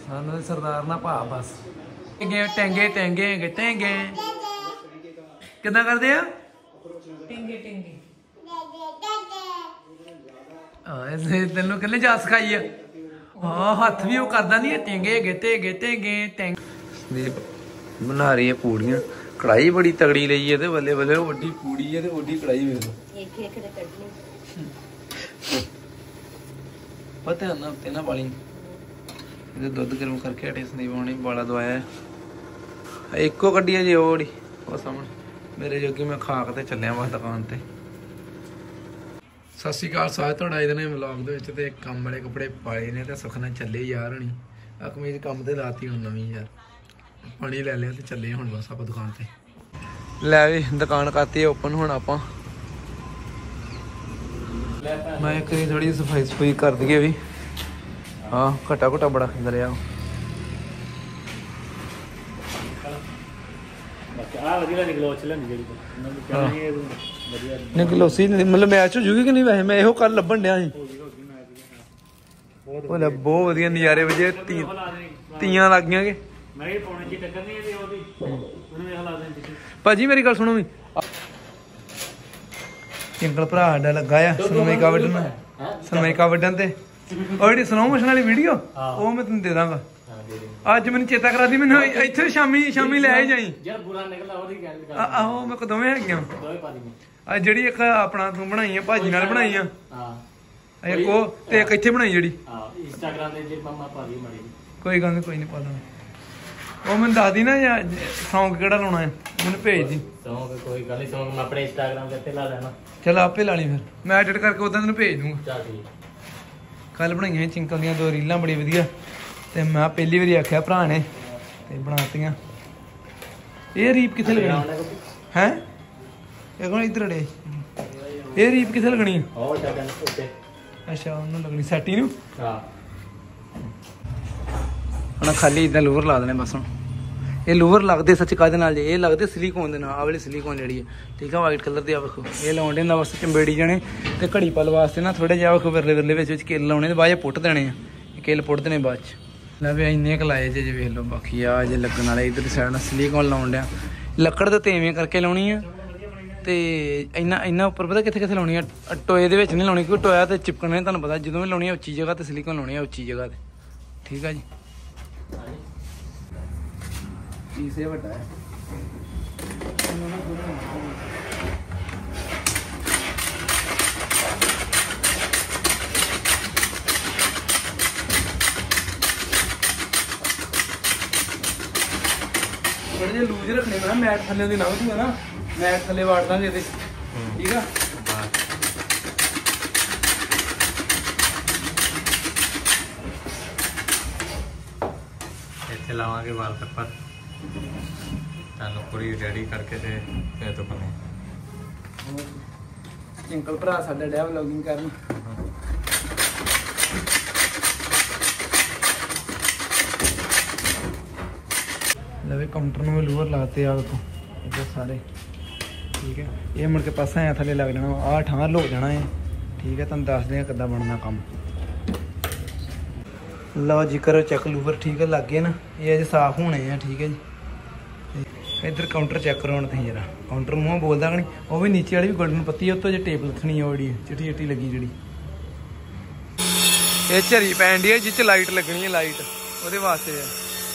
सानू सरदार ना भा बस टेंगे टेंगे टेंगे टेंगे किदा करदे आ टेंगे टेंगे तेनों कहने जा सिखाई है हाँ हथ भी वो करदा नहीं है टेंगे गेटे गेटे गे टेंग बना रही है पूड़ियां कढ़ाई बड़ी तगड़ी लई है बल्ले बल्ले वड्डी पूड़ी है वड्डी कढ़ाई वेख पता है ना तेना पाली दुध गर्म करके हटे संदीप होनी बाला दवाया एको कड्डी है जी ओड़ी वो सामने मेरे जोगी मैं खा के चलिया बस दुकान ते सत श्री अकाल सारे तुहाडा इधर ने व्लॉग दे विच ते काम वाले कपड़े पाए ने ते सुख नाल चले यार हनी आ कमीज काम ते लाती हुण नवीं यार पानी ले लिया ते चले हुण बस आप दुकान ते लै भी दुकान करती है ओपन हुण आपां मैं करी थोड़ी सफाई सफाई कर दिए भी हाँ घटा घुटा बड़ा खिंद रहा निकलोसी मतलब मैच हो जूगी कि नहीं वैसे मैं यो कल लभन डया बहुत वधिया नज़ारे वजे तीयां लग गई के भाजी मेरी गल सुनो भी चिंकल भरा साडा लगा आ सनमाइका वड्डन सनमाइका वड्डन ते और स्नो मोशन वाली वीडियो वो मैं तुम दे दांगा अज मैंने चेता करा दी मैंने इत्थे शामी शामी ले आई जाई आहो मैं दोवें है अज जी एक अपना तू बनाई है भाजी नाल बनाई है एक वो ते एक इत्थे बनाई जी कोई गल नहीं कोई नहीं पा दा वो मैंने दस दी ना सौंग केड़ा लाना है मैंने भेज दी चल आपे ला ली फिर मैं एडिट करके उदा तेन भेज दूंगा कल बनाई चिंकल दी दो रीलां बड़ी वधिया ते मैं पहली बारी आख्या भरा ने ते बनातियां ये रीप कित्थे लगनी है इधर अड़े ये रीप कित्थे लगनी अच्छा उन्होंने लगनी सैटी नूं खाली इदा लूवर ला देने बस हम ये लूवर लगते सच कहते नाल ये लगते सिलीकॉन के नाल आ वाली सिलीकॉन जी है ठीक है वाइट कलर की आ वेखो ये लाउंडे ना बस चंबेड़ी जाने तो घड़ी पल वास्ते ना थोड़े जिहा वेखो विरले विरले किल लाने बाद पुट देने किल पुट देने बाद लै भी इन्ने क लाए जे वेख लो बाकी आ जे लगन वाले इधर साइड सिलीकॉन लाउन डया लकड़ तो तेवें करके लाउनी है तो इन्ना इन्ना उपर पता कित्थे कित्थे लाउनी है टोए दे विच नहीं लाउनी क्योंकि टोया तो चिपकने तुहानूं पता जो भी लाउनी है उच्ची जगह तो सिलीकॉन लाउनी है उच्ची जगह ते ठीक है जी पीस ये बड़ा है बड़े लूज रखने में मैट थले दी ना होती ना मैट थले वाड़ दांगे ठीक है इत्थे लावांगे वॉलपेपर तानू पूरी रेडी करके ते फिर तो बने चिंकल भरा साडा डैव व्लॉगिंग करन लवे काउंटर में लूवर लाते आ देखो इधर सारे ठीक है ये मुड़ के पासा है थले लग जाना आ ठार लो जाना है ठीक है तुम दस दें किदा बनना काम लो जी करो चेक लूवर ठीक है लग गए ना ये अज साफ होने हैं ठीक है जी इधर काउंटर चेक करो तुम जरा काउंटर मूँह बोलता कि नहीं वो भी नीचे वाली भी गोल्डन पत्ती है उतो जो टेप लथनी है जी चिट्टी चिट्टी लगी जी ये झरी पैन डी है जिस लाइट लगनी है लाइट वो वास्ते है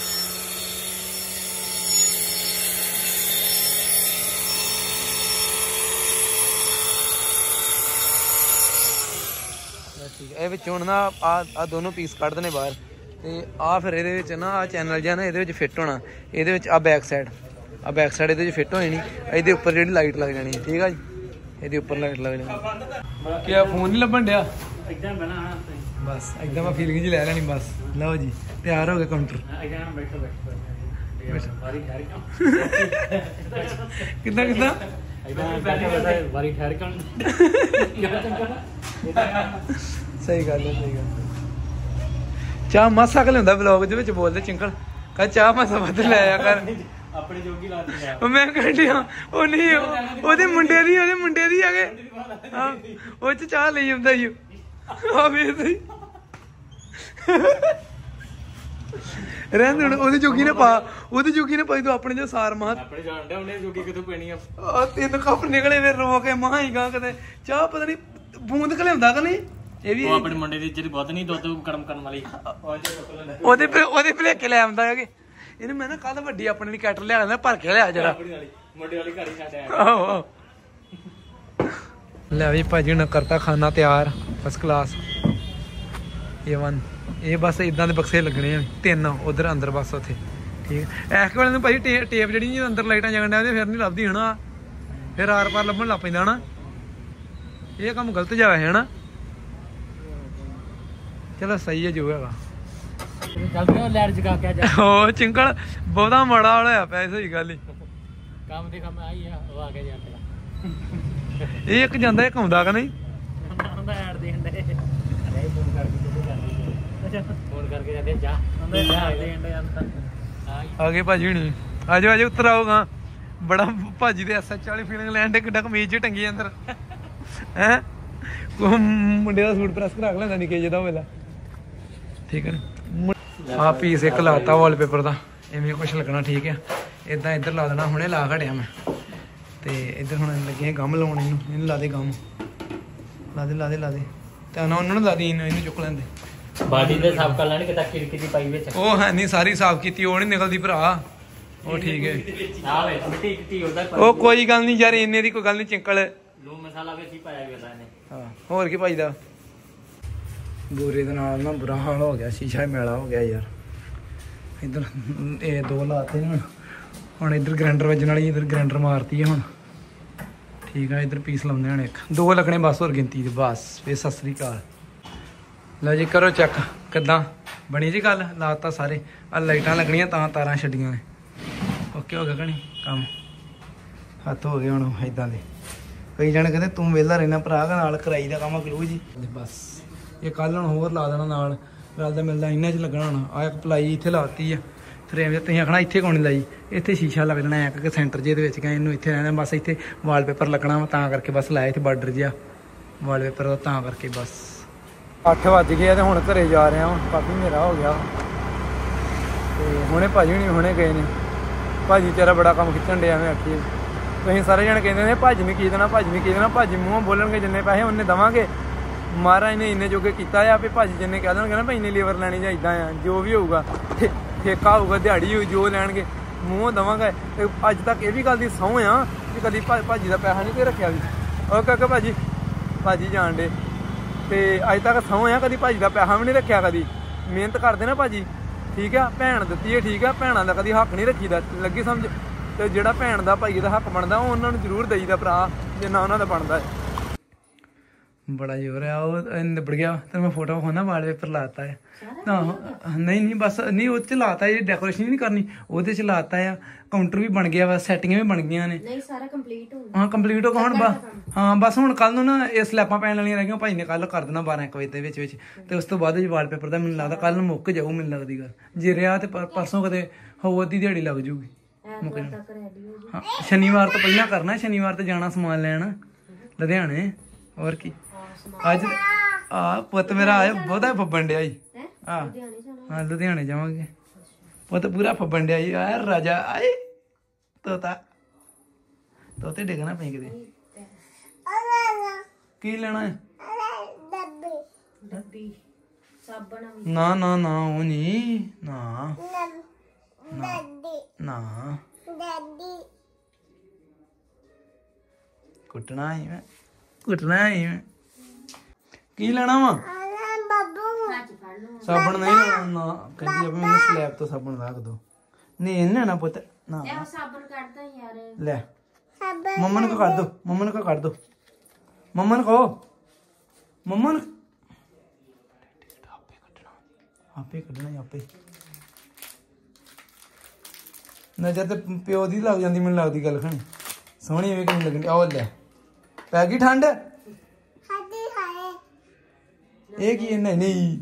ठीक है ये ना आ दोनों पीस कढ़ देने बाहर तो आ फिर ये ना आ चैनल जहा ना ये फिट होना ये आ बैक साइड ये फिट हो जानी ये उपर जी लाइट लग जानी ठीक है जी ये उपर लाइट लग जानी क्या फोन नहीं लभन डया बस एकदम फीलिंग जी लै लैनी बस लो जी तैयार हो गए काउंटर कितना कितना सही गल है सही गल चाह मासा क लिया ब्लॉग बोलते चिंकल कह चाह मासा वध ले आया कर अपने जोगी लाती है मैं कहंडिया ओ नहीं ओदे मुंडे दी आगे हां ओ च चाह ले आंदा ही आ वे सही ਰਹਿੰਦੇ ਹੁਣ ਉਹਦੀ ਜੋਗੀ ਨੇ ਪਾ, ਉਹਦੀ ਜੋਗੀ ਨੇ ਪਾਈ ਤੂੰ ਆਪਣੇ ਜੋ ਸਾਰ ਮਾਂ ਆਪਣੇ ਜਾਣਦਾ ਉਹਨੇ ਜੋਗੀ ਕਿੱਥੋਂ ਪੈਣੀ ਆ। 3 ਕੱਪ ਨਿਕਲੇ ਫਿਰ ਰੋ ਕੇ ਮਾਂ ਹੀ ਗਾ ਕਦੇ ਚਾਹ ਪਤਾ ਨਹੀਂ ਬੂੰਦ ਘਲਿਆਉਂਦਾ ਕਿ ਨਹੀਂ। ਇਹ ਵੀ ਆਪਣੇ ਮੁੰਡੇ ਦੀ ਇੱਜ਼ਤ ਬਹੁਤ ਨਹੀਂ, ਦੁੱਧ ਗਰਮ ਕਰਨ ਵਾਲੀ ਉਹਦੇ ਭਲੇਖੇ ਲੈ ਆਉਂਦਾ ਹੈਗੇ। ਇਹਨੂੰ ਮੈਂ ਨਾ ਕੱਲ ਵੱਡੀ ਆਪਣੇ ਲਈ ਕੈਟਰ ਲਿਆ ਲੈਂਦਾ ਭਰ ਕੇ ਲਿਆ ਜਰਾ ਮੁੰਡੇ ਵਾਲੀ ਘਰ ਹੀ ਛੱਡ ਆਇਆ। ਆਹੋ ਲੈ ਵੀ ਭਾਜੀ ਹੁਣ ਕਰਤਾ ਖਾਣਾ ਤਿਆਰ ਫਸਟ ਕਲਾਸ A1। ਇਹ ਬਸ ਇਦਾਂ ਦੇ ਬਕਸੇ ਲੱਗਣੇ ਆ 3 ਉਧਰ ਅੰਦਰ ਬਸ ਉੱਥੇ ਠੀਕ ਹੈ। ਇਸ ਵੇਲੇ ਨੂੰ ਭਾਜੀ ਟੇਪ ਜਿਹੜੀ ਜਦੋਂ ਅੰਦਰ ਲਾਈਟਾਂ ਜਗਣ ਡਿਆ ਫਿਰ ਨਹੀਂ ਲੱਭਦੀ ਹਨਾ, ਫਿਰ ਆਰ ਪਾਰ ਲੱਭਣ ਲੱਗ ਪੈਂਦਾ ਹਨਾ। ਇਹ ਕੰਮ ਗਲਤ ਜਾ ਹੈ ਹਨਾ। ਚਲੋ ਸਹੀ ਹੈ ਜੋ ਹੈਗਾ। ਉਹ ਚਿੰਕਲ ਬਹੁਤਾ ਮਾੜਾ ਹੋਇਆ ਪਿਆ ਸਹੀ ਗੱਲ ਹੀ। ਕੰਮ ਦੇ ਕੰਮ ਆਈ ਆ ਉਹ ਆ ਕੇ ਜਾਂਦਾ ਇਹ ਇੱਕ ਜਾਂਦਾ ਇੱਕ ਆਉਂਦਾ ਕਿ ਨਹੀਂ। ਐਡ ਦੇਣ ਦੇ ਫੋਨ ਕਰਕੇ ਜਾਂਦੇ ਜਾ ਆ ਗਏ ਭਾਜੀ ਹੁਣੀ। ਆਜੋ ਆਜੋ ਉੱਤਰ ਆਓਗਾ। ਬੜਾ ਭਾਜੀ ਦੇ SH ਵਾਲੀ ਫੀਲਿੰਗ ਲੈਣ ਦੇ ਕਿੱਡਾ ਕਮੀਜ਼ ਚ ਟੰਗੀ ਅੰਦਰ ਹੈ। ਮੁੰਡੇ ਦਾ ਸੂਟ ਪ੍ਰੈਸ ਕਰਾ ਕੇ ਲੈਂਦਾ ਨਿੱਕੇ ਜਿਹਦਾ ਵੇਲਾ ਠੀਕ ਹੈ ਨਾ। ਆ ਪੀਸ ਇੱਕ ਲਾਤਾ ਵਾਲਪੇਪਰ ਦਾ ਇਵੇਂ ਕੁਛ ਲੱਗਣਾ ਠੀਕ ਹੈ। ਇਦਾਂ ਇੱਧਰ ਲਾ ਦੇਣਾ, ਹੁਣੇ ਲਾ ਘੜਿਆ ਮੈਂ। ਤੇ ਇੱਧਰ ਹੁਣ ਲੱਗੇ ਗਮ ਲਾਉਣ, ਇਹਨੂੰ ਲਾ ਦੇ ਗਮ, ਲਾ ਦੇ ਲਾ ਦੇ ਲਾ ਦੇ। ਤੇ ਨਾ ਉਹਨਾਂ ਨੂੰ ਲਾ ਦੀ, ਇਹਨੂੰ ਚੁੱਕ ਲੈਂਦੇ ਬਾਡੀ ਦੇ ਸਾਫ ਕਰ ਲੈਣ ਕਿਤਾ ਖਿੜਕੀ ਦੀ ਪਾਈ ਵਿੱਚ ਉਹ ਹੈ ਨਹੀਂ ਸਾਰੀ ਸਾਫ਼ ਕੀਤੀ, ਉਹ ਨਹੀਂ ਨਿਕਲਦੀ ਭਰਾ। ਉਹ ਠੀਕ ਹੈ ਉਹ ਕੋਈ ਗੱਲ ਨਹੀਂ ਯਾਰ, ਇੰਨੇ ਦੀ ਕੋਈ ਗੱਲ ਨਹੀਂ। ਚਿੰਕਲ ਲੂਣ ਮਸਾਲਾ ਵਿੱਚ ਹੀ ਪਾਇਆ ਗਿਆ ਇਹਨੇ। ਹਾਂ ਹੋਰ ਕੀ ਭਾਈਦਾ। ਬੂਰੇ ਦੇ ਨਾਲ ਨਾ ਬੁਰਾ ਹਾਲ ਹੋ ਗਿਆ, ਸ਼ੀਸ਼ਾ ਮੈਲਾ ਹੋ ਗਿਆ ਯਾਰ। ਇੱਧਰ ਇਹ 2 ਲਾਤੇ ਨੇ ਹੁਣ। ਇੱਧਰ ਗ੍ਰੈਂਡਰ ਵੱਜਣ ਵਾਲੀ, ਇੱਧਰ ਗ੍ਰੈਂਡਰ ਮਾਰਤੀ ਹੈ ਹੁਣ ਠੀਕ ਆ। ਇੱਧਰ ਪੀਸ ਲਾਉਂਦੇ ਹੁਣ 1-2 ਲੱਗਣੇ ਬਸ, ਹੋਰ ਗਿਣਤੀ ਦੇ ਬਸ। ਫਿਰ ਸਤਿ ਸ੍ਰੀ ਅਕਾਲ। ਲਓ ਜੀ ਕਰੋ ਚੈੱਕ ਕਿੱਦਾਂ ਬਣੀ ਜੀ ਗੱਲ। ਲਾਤਾ ਸਾਰੇ ਆ ਲਾਈਟਾਂ ਲੱਗਣੀਆਂ ਤਾਂ ਤਾਰਾਂ ਛੱਡੀਆਂ ਨੇ। ਓਕੇ ਹੋ ਗਿਆ ਕਣੀ ਕੰਮ, ਹੱਥ ਹੋ ਗਏ ਹੁਣ ਇੱਦਾਂ ਦੇ। ਕਈ ਜਣੇ ਕਹਿੰਦੇ ਤੂੰ ਵਿਹਲਾ ਰਹਿਣਾ ਭਰਾ, ਨਾਲ ਕਰਾਈ ਦਾ ਕੰਮ ਗਲੂ ਜੀ ਬਸ। ਇਹ ਕੱਲ ਹੁਣ ਹੋਰ ਲਾ ਦੇਣਾ ਨਾਲ, ਰਲਦਾ ਮਿਲਦਾ ਇਹਨਾਂ 'ਚ ਲੱਗਣਾ ਹੋਣਾ। ਆ ਇੱਕ ਪਲਾਈ ਇੱਥੇ ਲਾਤੀ ਆ, ਫਿਰ ਐਵੇਂ ਤੁਸੀਂ ਆਖਣਾ ਇੱਥੇ ਕੌਣ ਲਾਈ, ਇੱਥੇ ਸ਼ੀਸ਼ਾ ਲੱਗ ਜਾਣਾ ਇੱਕ ਸੈਂਟਰ ਜਿਹੇ ਦੇ ਵਿੱਚ ਗਏ। ਇਹਨੂੰ ਇੱਥੇ ਰਹਿਣਾ ਬਸ, ਇੱਥੇ ਵਾਲਪੇਪਰ ਲੱਗਣਾ ਵਾ ਤਾਂ ਕਰਕੇ ਬਸ ਲਾਇਆ ਇੱਥੇ ਬਾਰਡਰ ਜਿਹਾ ਵਾਲਪੇਪਰ ਦਾ ਤਾਂ ਕਰਕੇ ਬਸ। 8 ਵੱਜ ਗਏ ਤੇ ਹੁਣ ਘਰੇ ਜਾ ਰਿਹਾ ਵਾਂ, ਕਾਫੀ ਹਨੇਰਾ ਹੋ ਗਿਆ। ਤੇ ਹੁਣੇ ਭਾਜੀ ਹੁਣੀ ਹੁਣੇ ਗਏ ਨੇ। ਭਾਜੀ ਤੇਰਾ ਬੜਾ ਕੰਮ ਖਿੱਚਣ ਡਿਆ ਐਵੇਂ ਆਖੀ। ਤੁਸੀਂ ਸਾਰੇ ਜਣੇ ਕਹਿੰਦੇ ਨੇ ਭਾਜੀ ਨੇ ਕੀ ਦੇਣਾ, ਭਾਜੀ ਨੇ ਕੀ ਦੇਣਾ। ਭਾਜੀ ਮੂੰਹੋਂ ਬੋਲਣਗੇ ਜਿੰਨੇ ਪੈਸੇ ਉਹਨੇ ਦੇਵਾਂਗੇ। ਮਹਾਰਾਜ ਨੇ ਇੰਨੇ ਜੋਗੇ ਕੀਤਾ ਆ ਵੀ ਭਾਜੀ ਜਿੰਨੇ ਕਹਿ ਦੇਣਗੇ ਨਾ ਭਾਈ ਇੰਨੀ ਲੀਵਰ ਲੈਣੀ ਜਾਂ ਇੱਦਾਂ ਆ, ਜੋ ਵੀ ਹੋਊਗਾ ਠੇਕਾ ਹੋਊਗਾ ਦਿਹਾੜੀ ਹੋਊ ਜੋ ਲੈਣਗੇ ਮੂੰਹੋਂ ਦੇਵਾਂਗੇ। ਤੇ ਅੱਜ ਤੱਕ ਇਹ ਵੀ ਗੱਲ ਦੀ ਸਹੁੰ ਆ ਕਿ ਕਦੀ ਭਾਜੀ ਦਾ ਪੈਸਾ ਨਹੀਂ ਕੋਈ ਰੱਖਿਆ ਵੀ। ਉਹ ਕਾਕਾ ਭਾਜੀ ਜਾਣ ਡੇ। ਤੇ ਅੱਜ ਤੱਕ ਸਹੁੰ ਆ ਕਦੀ ਭਾਜੀ ਦਾ ਪੈਸਾ ਵੀ ਨਹੀਂ ਰੱਖਿਆ। ਕਦੀ ਮਿਹਨਤ ਕਰਦੇ ਨਾ ਭਾਜੀ ਠੀਕ ਆ, ਭੈਣ ਦਿੱਤੀ ਹੈ ਠੀਕ ਆ, ਭੈਣਾਂ ਦਾ ਕਦੀ ਹੱਕ ਨਹੀਂ ਰੱਖੀਦਾ ਲੱਗੀ ਸਮਝ। ਤੇ ਜਿਹੜਾ ਭੈਣ ਦਾ ਭਾਈ ਦਾ ਹੱਕ ਬਣਦਾ ਉਹ ਉਹਨਾਂ ਨੂੰ ਜ਼ਰੂਰ ਦੇਈਦਾ ਭਰਾ, ਜਿੰਨਾ ਉਹਨਾਂ ਦਾ ਬਣਦਾ ਹੈ। ਬੜਾ ਜ਼ੋਰ ਆ ਉਹ ਨਿਬੜ ਗਿਆ। ਤੇ ਮੈਂ ਫੋਟੋ ਵਿਖਾਉਣਾ ਵਾਲਪੇਪਰ ਲਾਤਾ ਹੈ। ਨਹੀਂ ਬਸ ਨਹੀਂ ਉਹ 'ਚ ਲਾਤਾ, ਇਹ ਡੈਕੋਰੇਸ਼ਨ ਨਹੀਂ ਕਰਨੀ ਉਹਦੇ 'ਚ ਲਾਤਾ ਆ। ਕਾਊਂਟਰ ਵੀ ਬਣ ਗਿਆ ਵਾ, ਸੈਟਿੰਗਾਂ ਵੀ ਬਣ ਗਈਆਂ ਨੇ। ਸਾਰਾ ਕੰਪਲੀਟ ਹੋ ਹਾਂ ਕੰਪਲੀਟ ਹੋ ਗਿਆ ਹੁਣ ਹਾਂ ਬਸ। ਹੁਣ ਕੱਲ ਨੂੰ ਨਾ ਇਹ ਸਲੈਬਾਂ ਪੈਣ ਵਾਲੀਆਂ ਰਹਿ ਗਈਆਂ। ਭਾਈ ਨੇ ਕੱਲ ਕਰ ਦੇਣਾ 12-1 ਵਜੇ ਦੇ ਵਿੱਚ। ਤੇ ਉਸ ਤੋਂ ਬਾਅਦ ਵਾਲਪੇਪਰ ਦਾ ਮੈਨੂੰ ਲੱਗਦਾ ਕੱਲ ਨੂੰ ਮੁੱਕ ਜਾਊ, ਮੈਨੂੰ ਲੱਗਦੀ ਗੱਲ। ਜੇ ਰਿਹਾ ਤੇ ਪਰਸੋਂ ਕਦੇ ਹੋਰ ਦੀ ਦਿਹਾੜੀ ਲੱਗ ਜੂਗੀ। ਹਾਂ ਸ਼ਨੀਵਾਰ ਤੋਂ ਪਹਿਲਾਂ ਕਰਨਾ, ਸ਼ਨੀਵਾਰ ਤੇ ਜਾਣਾ ਸਮਾਨ ਲੈਣ ਲੁਧਿਆਣੇ। ਹੋਰ ਕੀ ਅੱਜ ਆ ਪੁੱਤ ਮੇਰਾ ਆਇਆ ਬਹੁਤਾ ਫੱਬਣ ਡਿਆ ਜੀ। ਹਾਂ ਲੁਧਿਆਣੇ ਜਾਵਾਂਗੇ। ਪੁੱਤ ਪੂਰਾ ਫੱਬਣ ਡਿਆ ਜੀ। ਆ ਰਾਜਾ ਆਏ ਤੋਤੇ ਡਿੱਗਣਾ ਪਈ ਕਿਤੇ। ਕੀ ਲੈਣਾ ਹੈ? ਨਾ ਨਾ ਨਾ ਉਹ ਨਹੀਂ ਨਾ ਨਾ ਕੁੱਟਣਾ ਹੀ ਮੈਂ, ਕੁੱਟਣਾ ਹੀ ਮੈਂ। ਕੀ ਲੈਣਾ ਵਾ? ਸਾਬਣ ਨਹੀਂ ਲੈਣਾ ਨਾ, ਕਹਿੰਦੀ ਆ ਮੈਨੂੰ ਸਲੈਬ ਤੋਂ ਸਾਬਣ ਰੱਖ ਦੋ। ਨਹੀਂ ਇਹ ਲੈਣਾ ਪੁੱਤ ਨਾ ਸਾਬਣ ਕੱਢਦਾ ਯਾਰ। ਲੈ ਮੰਮਾ ਨੂੰ ਕੱਢ ਦੋ, ਮੰਮਾ ਨੂੰ ਕੱਢ ਦੋ, ਮੰਮਾ ਨੂੰ ਕਹੋ ਮੰਮਾ ਨੂੰ ਆਪੇ ਕੱਢਣਾ ਆਪੇ। ਨਜ਼ਰ ਤੇ ਪਿਓ ਦੀ ਲੱਗ ਜਾਂਦੀ ਮੈਨੂੰ ਲੱਗਦੀ ਗੱਲ ਖਾਣੀ ਸੋਹਣੀ ਐਵੇਂ ਕਿਵੇਂ ਲੱਗਣੀ। ਆਹ ਲੈ ਪੈ ਗਈ ਠੰਡ। ਇਹ ਕੀ ਨਹੀਂ ਨਹੀਂ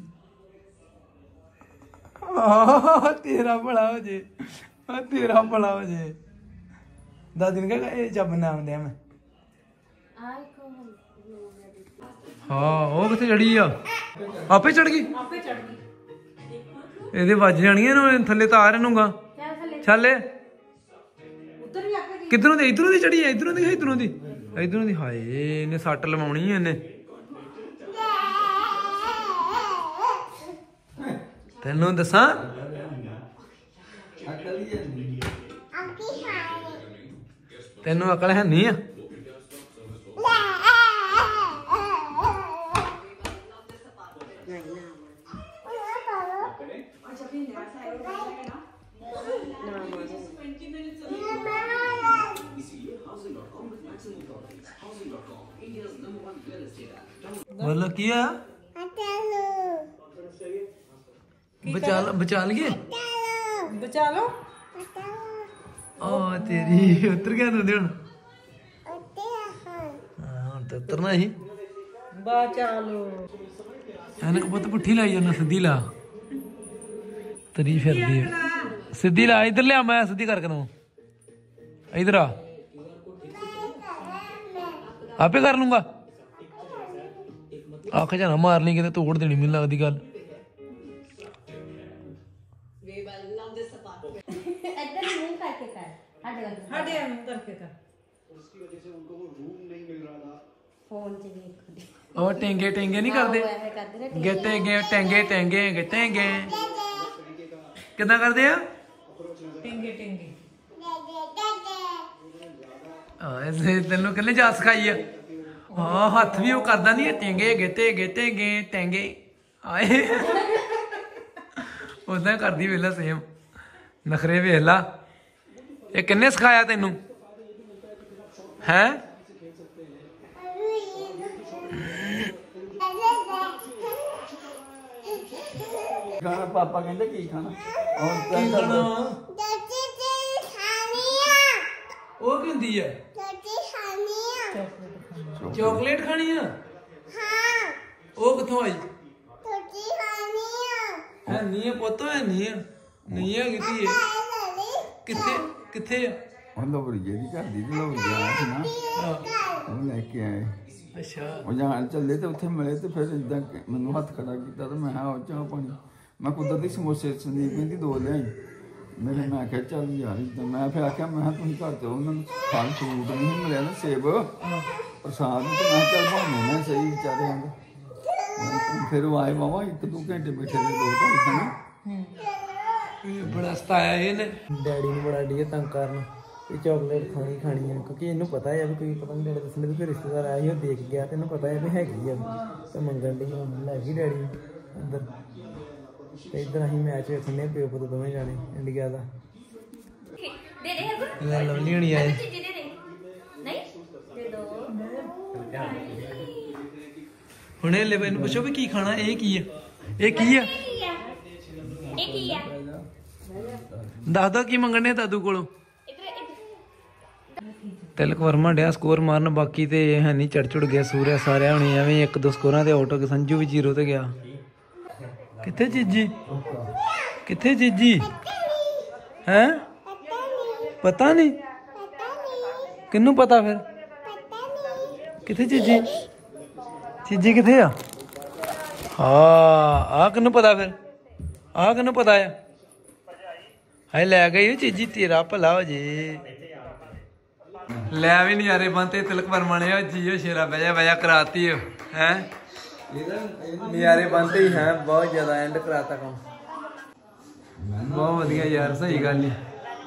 ਤੇਰਾ ਭਲਾ ਹੋ ਜੇ, ਤੇਰਾ ਭਲਾ ਹੋ ਜੇ। ਦਾਦੀ ਨੇ ਕਿਹਾ ਇਹ ਚੱਬ ਨਾਮ ਦਿਆ ਮੈਂ। ਹਾਂ ਉਹ ਕਿੱਥੇ ਚੜੀ ਆ? ਆਪੇ ਚੜ ਗਈ। ਇਹਦੇ ਵੱਜ ਜਾਣੀਆਂ ਨਾ ਥੱਲੇ ਤਾਰ ਇਹਨੂੰਗਾ ਚੱਲ ਕਿੱਧਰੋਂ ਦੀ ਇਧਰੋਂ ਦੀ ਚੜੀ ਆ ਇਧਰੋਂ ਦੀ ਹਾਏ ਇਹਨੇ ਸੱਟ ਲਵਾਉਣੀ ਇਹਨੇ ਤੈਨੂੰ ਦੱਸਾਂ ਤੈਨੂੰ ਅਕਲ ਹੈ ਨਹੀਂ ਆ बोलो किया बचा लिए बचा लो ओ तेरी उतर गया तू देन हां तो उतरना ही बचा लो एनक पुत पुठी लाई जाना सीधी ला तरी फिर दी सीधी ला इधर ले मैं सीधी करके दूं इधर आ आपे कर लूंगा आख जाना मारनी किते तोड़ देनी मैनूं लगदी गल ਉਹ ਟੈਂਗੇ ਨਹੀਂ ਕਰਦੇ ਗੇਟੇ ਟੈਂਗੇ ਕਿੱਦਾਂ ਕਰਦੇ ਆ ਟਿੰਗੇ ਐਸੇ ਤੈਨੂੰ ਕਿੰਨੇ ਜਾ ਸਿਖਾਈ ਆ ਹਾਂ ਹੱਥ ਵੀ ਉਹ ਕਰਦਾ ਨਹੀਂ ਟੈਂਗੇ ਟੈਂਗੇ ਆਏ ਉਦਾਂ ਕਰਦੀ ਵੇਲਾ ਸੇਮ ਨਖਰੇ ਵੇਖ ਲਾ ਇਹ ਕਿੰਨੇ ਸਿਖਾਇਆ ਤੈਨੂੰ ਹੈ ਖਾਣਾ ਪਾਪਾ ਕਹਿੰਦੇ ਕੀ ਖਾਣਾ ਕੀ ਖਾਣਾ ਉਹ ਕੀ ਹੁੰਦੀ ਆ ਚੋਕਲੇਟ ਖਾਣੀ ਆ ਉਹ ਕਿੱਥੋਂ ਆਈ ਹੈ ਨਹੀਂ ਪੁੱਤ ਹੈ ਨਹੀਂ ਕਿੱਥੇ ਕਿੱਥੇ ਆ ਹੁਣ ਲੋਰੀਏ ਦੀ ਘਰ ਦੀ ਲੋਰੀਆ ਸੀ ਨਾ ਉਹ ਲੈ ਕੇ ਆਏ ਅੱਛਾ ਉਹ ਜਾਣ ਚੱਲੇ ਤੇ ਉੱਥੇ ਮਿਲੇ ਤੇ ਫਿਰ ਇਦਾਂ ਮੈਨੂੰ ਹੱਥ ਖੜਾ ਕੀਤਾ ਤੇ ਮੈਂ ਕਿਹਾ ਚਾਹ ਪਾਣੀ ਮੈਂ ਕੁਦਰਤੀ ਸਮੋਸੇ ਸੰਦੀਪ ਕਹਿੰਦੀ 2 ਲਿਆਈ ਮੇਰੇ ਮੈਂ ਕਿਹਾ ਚੱਲ ਯਾਰ ਇਦਾਂ ਮੈਂ ਫਿਰ ਆਖਿਆ ਮੈਂ ਤੁਸੀਂ ਘਰ ਤੇ ਉਹਨਾਂ ਨੂੰ ਫਲ ਫਰੂਟ ਨਹੀਂ ਮਿਲਿਆ ਨਾ ਸੇਬ ਪ੍ਰਸਾਦ ਤੇ ਮੈਂ ਚੱਲ ਬਣਾਉਣੇ ਨਾ ਸਹੀ ਵਿਚਾਰੇ ਆਂਦੇ ਫਿਰ ਉਹ ਆਏ ਮਾਵਾ 1-2 ਘੰਟੇ ਬੈਠੇ ਰਹੇ 2-2.5 ਘੰਟੇ ਬੜਾ ਸਤਾਇਆ ਇਹਨੇ ਡੈਡੀ ਨੂੰ ਬੜਾ ਡੀ ਤੰਗ ਕਰਨ ਇਹ ਚਾਕਲੇਟ ਖਾਣੀ ਆ ਕਿਉਂਕਿ ਇਹਨੂੰ ਪਤਾ ਹੈ ਵੀ ਕੋਈ ਪਤਾ ਨਹੀਂ ਡੈਡੀ ਦੱਸਣ ਵੀ ਕੋਈ ਰਿਸ਼ਤੇਦਾਰ ਆਇਆ ਸੀ ਉਹ ਦੇਖ ਗਿਆ ਤੇ ਇਹਨੂੰ ਪਤਾ ਹੈ ਵੀ ਹੈਗੀ ਆ ਤੇ ਮੰਗਣ ਲਈ ਲੈ ਗਈ ਡੈਡੀ ਅੰਦਰ ਤੇ ਇੱਧਰ ਅਸੀਂ ਮੈਚ ਵੇਖਣੇ ਪਿਓ ਪੁੱਤ ਦੋਵੇਂ ਜਾਣੇ ਇੰਡੀਆ ਦਾ ਲਵਲੀ ਹੋਣੀ ਆਏ ਹੁਣ ਇਹ ਲੈ ਮੈਨੂੰ ਪੁੱਛੋ ਵੀ ਕੀ ਖਾਣਾ ਇਹ ਕੀ ਆ ਦੱਸ ਦੋ ਕੀ ਮੰਗਣੇ ਦਾਦੂ ਕੋਲੋਂ ਤਿਲਕ ਵਰਮਾ ਡਿਆ ਸਕੋਰ ਮਾਰਨ ਬਾਕੀ ਤੇ ਹੈ ਨਹੀਂ ਚੜ ਗਿਆ ਸੂਰਿਆ ਸਾਰਿਆ ਹੋਣੀ ਐਵੇਂ 1-2 ਸਕੋਰਾਂ ਤੇ ਆਊਟ ਹੋ ਗਏ ਸੰਜੂ ਵੀ 0 ਤੇ ਗਿਆ ਕਿੱਥੇ ਜੀਜੀ ਹੈ ਪਤਾ ਨਹੀਂ ਕਿਹਨੂੰ ਪਤਾ ਫਿਰ ਕਿੱਥੇ ਚੀਜੀ ਕਿੱਥੇ ਆ ਆ ਕਿਹਨੂੰ ਪਤਾ ਫਿਰ ਆ ਕਿਹਨੂੰ ਪਤਾ ਆ ਹਾਏ ਲੈ ਗਈ ਚੀਜੀ ਤੇਰਾ ਭਲਾ ਹੋ ਜੇ ਲੈ ਵੀ ਨਜ਼ਾਰੇ ਬੰਤੇ ਤਿਲਕ ਵਰਮਾ ਨੇ ਜੀਓ ਸ਼ੇਰਾ ਬਜਾ ਕਰਾਤੀ ਹੈ ਨਜ਼ਾਰੇ ਬੰਤੇ ਹੀ ਹੈ ਬਹੁਤ ਜ਼ਿਆਦਾ ਐਂਡ ਕਰਾਤਾ ਕੰਮ ਬਹੁਤ ਵਧੀਆ ਯਾਰ ਸਹੀ ਗੱਲ ਨੀ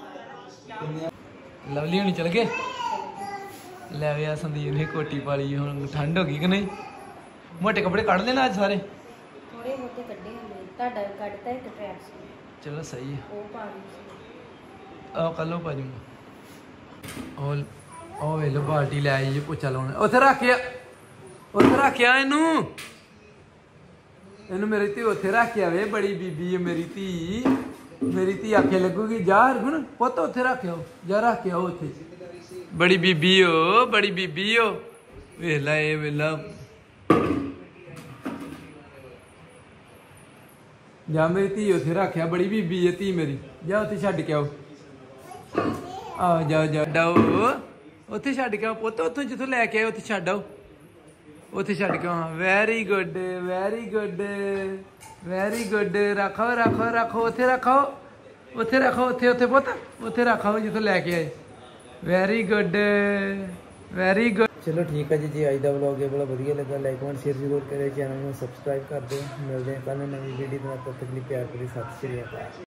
ਲਵਲੀ ਹੋਣੀ ਚਲ ਗਏ ਲੈ ਵਿਆ ਸੰਦੀਪ ਨੇ ਕੋਟੀ ਪਾ ਲਈ ਹੁਣ ਠੰਡ ਹੋ ਗਈ ਕਿ ਨਹੀਂ ਮੋਟੇ ਕੱਪੜੇ ਕੱਢ ਲੈਣਾ ਅੱਜ ਸਾਰੇ ਥੋੜੇ ਮੋਟੇ ਕੱਢੇ ਹੁੰਦੇ ਤੁਹਾਡਾ ਕੱਢਤਾ ਇੱਕ ਟਰੈਕ ਸੀ ਚਲੋ ਸਹੀ ਹੈ ਉਹ ਪਾ ਲਈ ਆਹ ਕੱਲੋਂ ਪਾ ਜੂੰਗਾ ਉਹ ਵੇਲੇ ਬਾਲਟੀ ਲੈ ਆਈ ਜੇ ਪੋਚਾ ਲਾਉਣਾ ਉੱਥੇ ਰੱਖਿਆ ਇਹਨੂੰ ਮੇਰੀ ਧੀ ਉੱਥੇ ਰੱਖਿਆ ਵੇ ਬੜੀ ਬੀਬੀ ਹੈ ਮੇਰੀ ਧੀ ਆਖੇ ਲੱਗੂਗੀ ਜਾ ਹਰਗੁਣ ਪੁੱਤ ਉੱਥੇ ਰੱਖਿਓ ਜਾ ਰੱਖਿਆ ਉੱਥੇ ਬੜੀ ਬੀਬੀ ਓ ਵੇਖ ਲੈ ਇਹ ਵੇਲਾ ਜਾ ਮੇਰੀ ਧੀ ਉੱਥੇ ਰੱਖਿਆ ਬੜੀ ਬੀਬੀ ਹੈ ਧੀ ਮੇਰੀ ਜਾ ਉੱਥੇ ਛੱਡ ਕੇ ਆਓ ਆ ਜਾ ਡਾਓ ਉੱਥੇ ਛੱਡ ਕੇ ਆਓ ਪੁੱਤ ਉੱਥੋਂ ਜਿੱਥੋਂ ਲੈ ਕੇ ਆਏ ਉੱਥੇ ਛੱਡ ਆਓ ਉੱਥੇ ਛੱਡ ਕੇ ਆਵਾਂ very good very good very good ਰੱਖੋ ਰੱਖੋ ਰੱਖੋ ਉੱਥੇ ਰੱਖੋ ਉੱਥੇ ਰੱਖੋ ਉੱਥੇ ਉੱਥੇ ਪੁੱਤ ਉੱਥੇ ਰੱਖੋ ਜਿੱਥੋਂ ਲੈ ਕੇ ਆਏ ਵੈਰੀ ਗੁੱਡ ਵੈਰੀ ਗੁੱਡ ਚਲੋ ਠੀਕ ਹੈ ਜੀ ਅੱਜ ਦਾ ਵਲੌਗ ਇਹ ਬੜਾ ਵਧੀਆ ਲੱਗਾ ਲਾਈਕ ਕਮੈਂਟ ਸ਼ੇਅਰ ਜ਼ਰੂਰ ਕਰਿਓ ਚੈਨਲ ਨੂੰ ਸਬਸਕ੍ਰਾਈਬ ਕਰ ਦਿਓ ਮਿਲਦੇ ਹਾਂ ਕੱਲ੍ਹ ਨਵੀਂ ਵੀਡੀਓ ਦੇ ਨਾਲ ਤਦ ਤੱਕ ਲਈ ਪਿਆਰ ਭਰੀ ਸਤਿ ਸ਼੍ਰੀ ਅਕਾਲ